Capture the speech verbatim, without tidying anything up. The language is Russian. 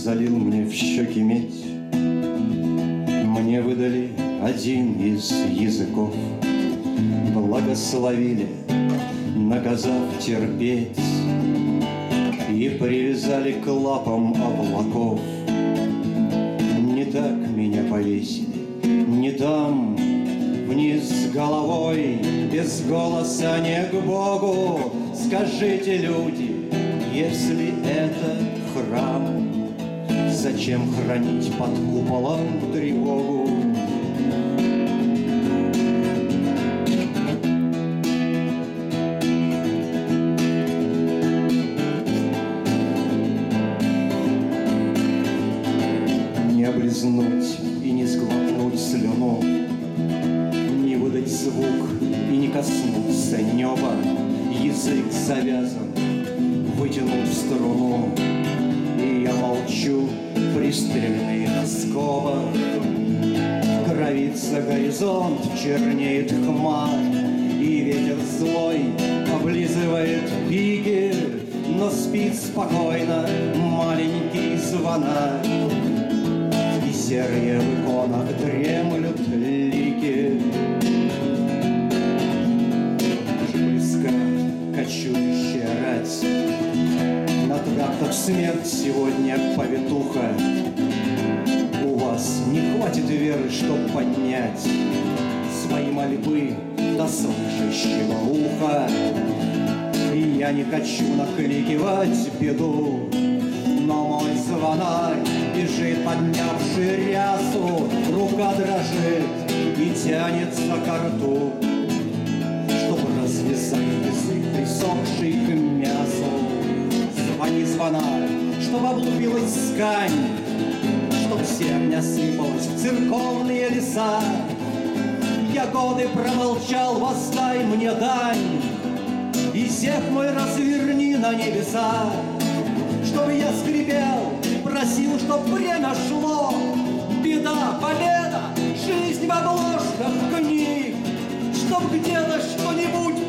залил мне в щеки медь. Мне выдали один из языков, благословили, наказав терпеть, и привязали к лапам облаков. Не так меня повесили, не там, вниз головой, без голоса не к Богу. Скажите, люди, если это храм, зачем хранить под куполом тревогу? Не облизнуть и не сглотнуть слюну, не выдать звук и не коснуться неба. Язык завязан, вытянул в струну, и я молчу, пристреленный на скобах. Кровится горизонт, чернеет хмарь, и ветер злой облизывает пики, но спит спокойно маленький звонарь, и серые в иконах дремлют лики. Близко кочующая рать, на трактах смерть сегодня повитуха. У вас не хватит веры, чтоб поднять свои мольбы до слышащего уха. И я не хочу накликивать беду, но мой звонарь бежит, поднявший рясу. Рука дрожит и тянется ко рту, чтобы развязать язык, присохший к мясу. Звони, звонарь, чтоб облупилась ткань, чтоб семя сыпалось в церковные леса. Я годы промолчал, воздай мне дань, и зев мой разверни на небеса. Чтоб я скрипел, просил, чтоб время шло. Беда, победа, жизнь в обложках книг, чтоб где-то что-нибудь